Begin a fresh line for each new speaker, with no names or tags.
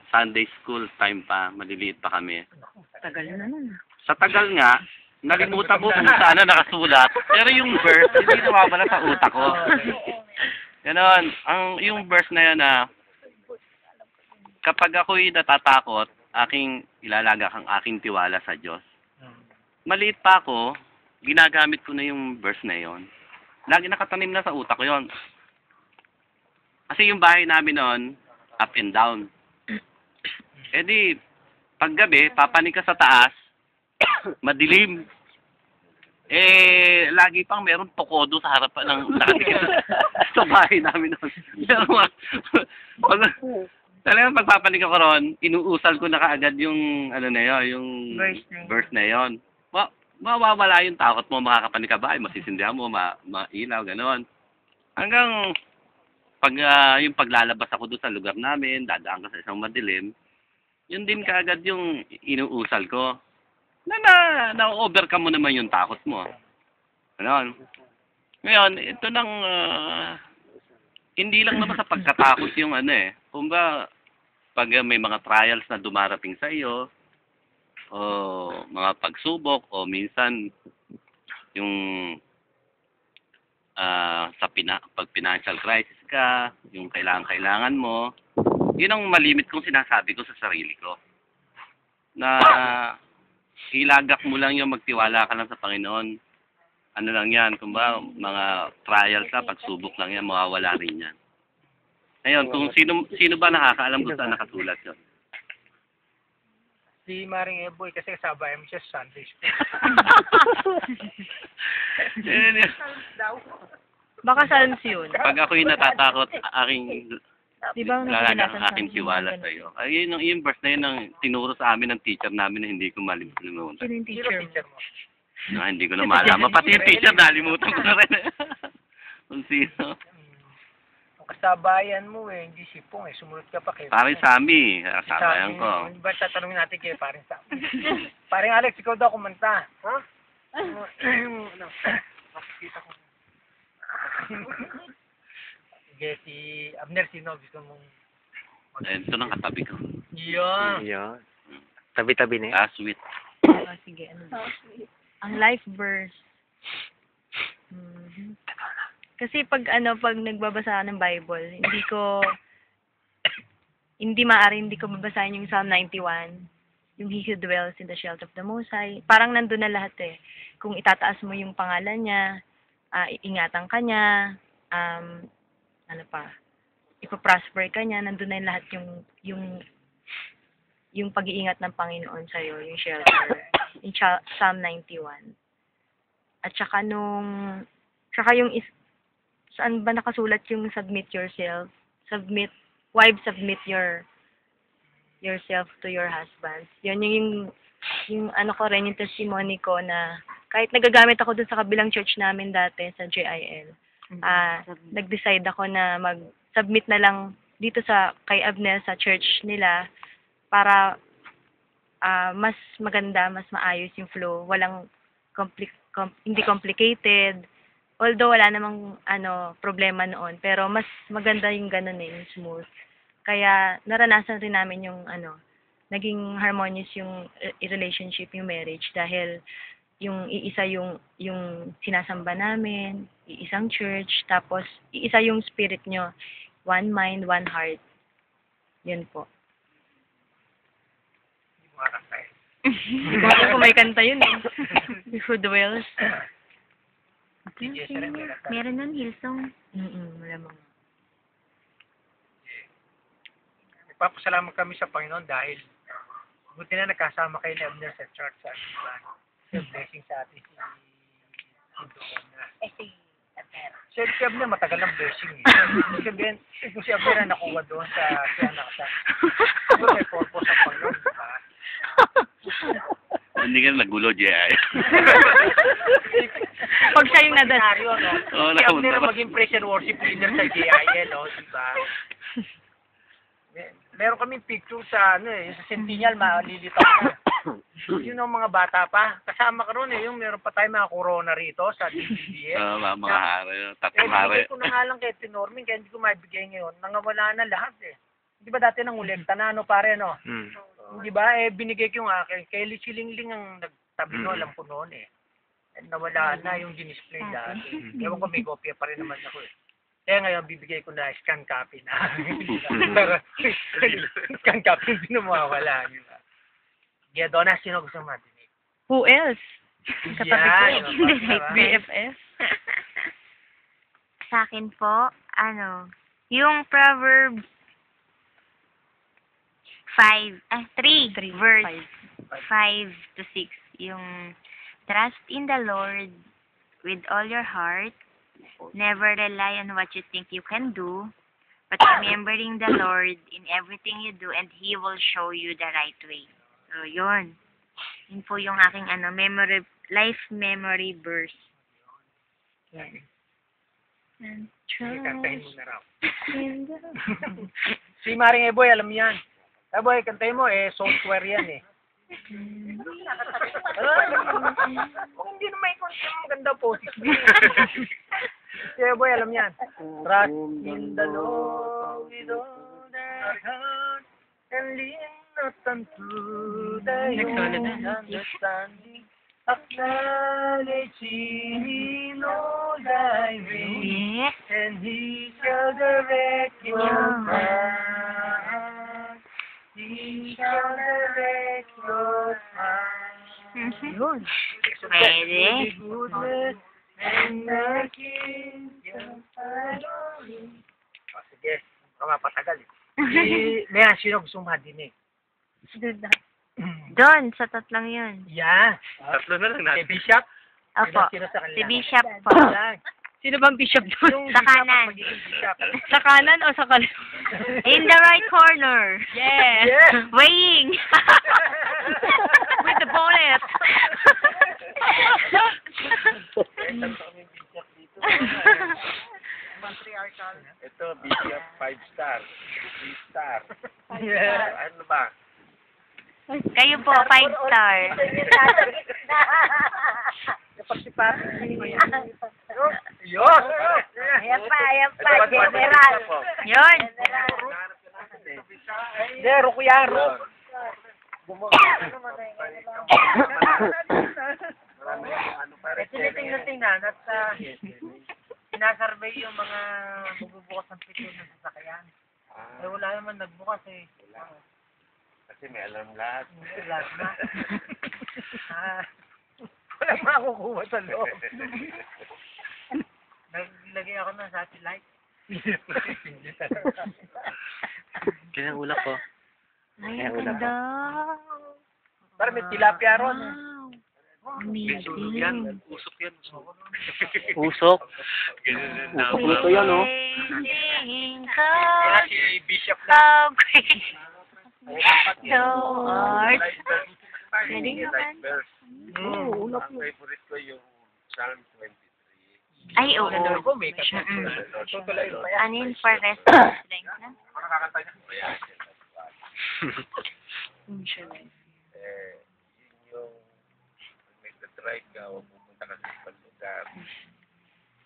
Sunday school time pa, maliliit pa kami.
Tagal na nun.
Sa tagal nga, nalimutan ko kung saan nakasulat, pero yung verse, hindi nawawala sa utak ko. Ganon, yung verse na yan kapag ako'y natatakot, ilalaga ang aking tiwala sa Diyos. Maliit pa ako, ginagamit ko na yung verse na yon. Lagi nakatanim na sa utak ko yon. Kasi yung bahay namin noon, up and down. Eh di, paggabi, papanig ka sa taas, madilim. Eh, lagi pang meron tokodo sa harapan ng sa bahay namin noon. Pero, talagang pagpapanig ako ron, inuusal ko na kaagad yung, yung verse na yun. Mawawala yung takot mo, makakapanig ka ba, masisindihan mo, mailaw, gano'n. Hanggang, yung paglalabas ako doon sa lugar namin, dadaan ka sa isang madilim, yun din kaagad yung inuusal ko. Na-overcome mo naman yung takot mo. Gano'n. Ngayon, ito nang, hindi lang naman sa pagkatakot yung kumbaga, pag may mga trials na dumarating sa iyo, o mga pagsubok, o minsan, yung pag financial crisis ka, yung kailangan mo, yun ang malimit kong sinasabi ko sa sarili ko. Na ilagak mo lang yung magtiwala ka lang sa Panginoon. Ano lang yan, kumbaga, mga trials na, pagsubok lang yan, mawawala rin yan. Ngayon, kung sino ba nakakaalam kung saan nakasulat yun?
Si Maring Eboy, kasi kasabay mo siya sa Sunday school.
Baka Psalms yun.
Pag ako'y natatakot,
Di ba
lalaga ang aking tiwala sa iyo. Ay, yung verse na yun ang tinuro sa amin ng teacher namin na hindi ko malimutan.
Sino yung teacher mo?
No, hindi ko na malaman. Pati yung teacher, nalimutan ko na rin. Kung sino.
Kasabayan mo hindi sipong sumunod ka pa kayo.
Paring Sammy, kasabayan ko.
Ba tatanungin natin kayo paring Sammy. Paring Alex, ikaw daw kumanta. Ha? Makikita ko. Sige, si Abner, sino gusto mong...
Ito nang katabi ko.
Yan. Tabi-tabi na
yun. Sweet.
Sige, ang life verse. Kasi pag nagbabasa ng Bible, hindi ko babasahin yung Psalm 91, yung He who dwells in the shelter of the Most High. Parang nandun na lahat Kung itataas mo yung pangalan niya, iingatan ka niya, ipaprosper ka niya, nandun na lahat yung pag-iingat ng Panginoon sa'yo, yung shelter, yung Psalm 91. At saka yung saan ba nakasulat yung submit yourself? Wives, submit yourself to your husbands. Yun yung yung testimony ko na kahit nagagamit ako dun sa kabilang church namin dati sa JIL, nag-decide ako na mag-submit na lang dito kay Abner sa church nila para mas maganda, mas maayos yung flow. Walang hindi complicated. Although wala namang problema noon, pero mas maganda yung ganun yung smooth. Kaya naranasan rin namin yung naging harmonious yung relationship, yung marriage dahil yung iisa yung sinasamba namin, iisang church, tapos iisa yung spirit nyo, one mind, one heart. Yun po. Hindi ko alam kung may kanta yun Who dwells.
Meron nun, Hillsong.
Malamang.
Nagpapasalamat kami sa Panginoon dahil buti na nagkasama kayo ni Abner sa church sa Aniban. Blessing sa atin si Abner. Si Abner matagal ng blessing Sabihin, kung si Abner na nakuha doon sa Sianaksan. Siguro may purpose sa Panginoon, diba?
Hindi ka nagulo, J.I.
Pag siya yung
nadanaryo, si Abner na maging praise and worship leader sa JIL, diba? Meron kaming picture sa sa Centennial, malilitaw na. Yun ang mga bata pa. Kasama ka ron yung meron pa tayo mga corona rito sa DBBS.
Mga hari, tatlong hari.
Bigay ko na nga lang kay Tinormin, kaya hindi ko maibigay ngayon. Nangawala na lahat Di ba dati nang ulit, tanano pare, no?
Hmm.
Di ba, binigay ko yung akin. Kay Lichilingling ang nagtabi no,
Mm.
alam ko noon eh. And nawala na yung dinisplay dati. Ewan ko, may kopya pa rin naman ako eh. Kaya ngayon, bibigay ko na scan copy na. Pero, scan copy, hindi na mawawala. Di ba? Kaya doon na, sino gusto matinig?
Who else?
Yan,
BFF?
Sa akin po, yung Proverbs 3, verse 5 to 6. Yung, trust in the Lord with all your heart. Never rely on what you think you can do, but remembering the Lord in everything you do, and He will show you the right way. So, yun. Yun po yung aking life memory verse. Yan. And
Sige, kantahin mo
trust
na raw.
in the
Si Maring Eboy, alam yan. Eboy, kantahin mo software yan eh. Kung hindi na may content, maganda po. Si Eboy, alam yan. Trust in the Lord with all their heart and lean not unto thy own understanding. Acknowledging in all thy ways,
Yes.
and He shall direct your path. He shall direct your path.
Yun.
Pwede.
Goodness and mercy shall follow you. Sige, mapatagal eh. Maya, sino gusto madinig?
Doon, sa tatlong yun.
Yeah.
Tatlo na lang
Si
natin.
Bishop?
Opo.
Sino sa kanila?
Si Bishop po.
Sino bang bishop doon?
Yung
Sa
bishop,
kanan.
magiging bishop.
Sa kanan o sa kaliwa?
In the right corner.
Yeah.
Yes!
Weighing.
With the bonnet.
Ito, Bishop 5-star. 3-star.
Yeah.
Ano ba?
Kayo po, 5-star.
Kapag si Papi. Yun!
Ayan pa, general.
Yun.
Hindi, Ruko yan, Ruko. Tinitingnan at sinasurvey yung mga bububukas ng pito ng sasakyan. Wala naman nagbukas eh.
Kasi may alam lahat.
Lahat na. Wala makukuha sa loob. Naglagay ako ng satellite.
Kaya ang ulak ko.
Ay, ang ganda.
Parang may tilapia ron.
Sunog yan.
Amazing.
Usok yan. Usok?
Ganun na.
Usok nito yan, oh.
Amazing
Kaya
cause
si Bishop na.
of grace. Lord. Pwede naman.
Verse.
Mm.
Ang favorite ko yung Psalm 23.
Ay, oo.
Ano ko, may
Mm-mm.
Tutuloy pa yan.
Ano yun for rest of strength na?
Nakakanta niya. Kaya,
Mm.
yun yung nagda-drive ka o pupunta ka sa ibang lugar.